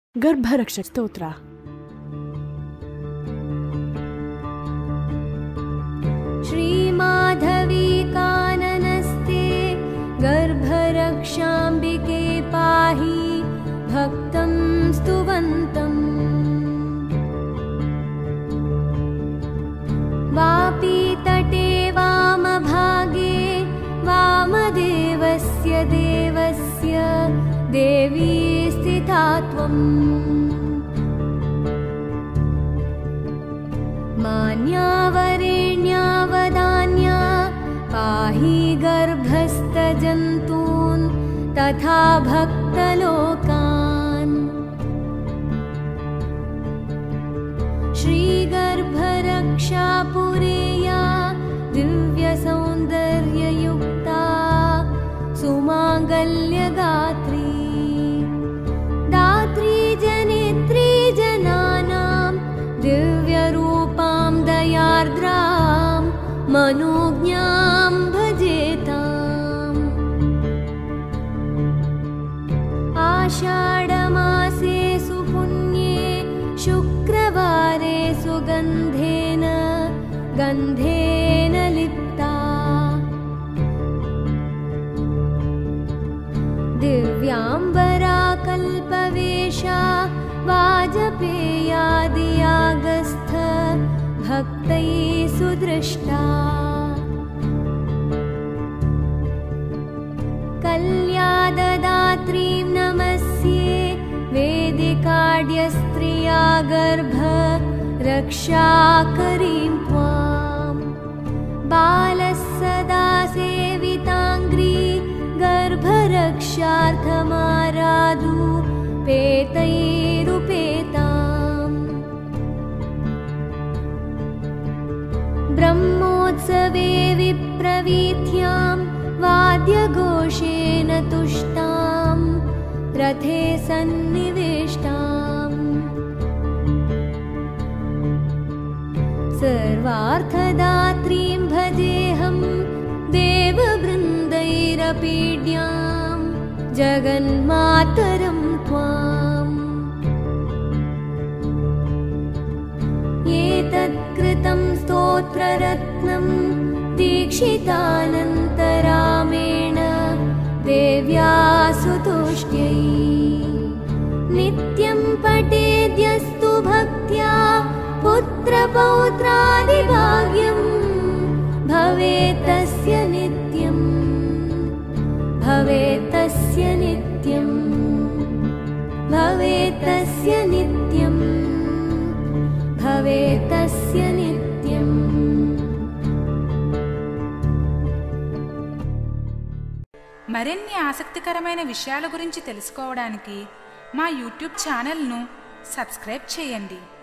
Garbha Raksha Stotra. Shri Madhavi Kananaste Garbharakshambike Pahi Bhaktam Stuvantam Vapi Tate Vamabhage Vamadevasya Devasya Devi Sthitatvam Manyavarenya Pahi Garbhastajantun Tatha Bhaktalokan Shri Garbharaksha Pureya Divya Saundarya Yukta Sumangalya Gatri Datri Janitri Jananam Divya Rupam Dayardram Manugnyam Bhajetam Ashadamase Supunye Shukravare Sugandhena Gandhena Lipta Divyambara Kalpavesha Vajapeyadiyagastha Bhaktai Sudrishta Kalyadatrim Namasye Vedikadyastriya Garbha Raksha Karim Tvam Balasada Sevitangri Garbha Raksharthamaradu Petairupetam Brahmotsave Vipravityam Vadyagoshena Tushtam Rathe Sanniveshtam Sarvarthadatrim Bhajeham Devavrindairapidhyam Jaganmataram Tvam Yetatkritam Stotraratnam Dikshitanantaramena Devya Sutushyai Nityam Patedyastu Bhaktya Putra Pautradi Bhagyam Bhavetasya Nityam Bhavetasya Nityam Bhavetasya Nityam Bhavetasya Nityam. మరిన్ని ఆసక్తికరమైన విషయాల గురించి తెలుసుకోవడానికి మా YouTube ఛానల్ను subscribe చేయండి.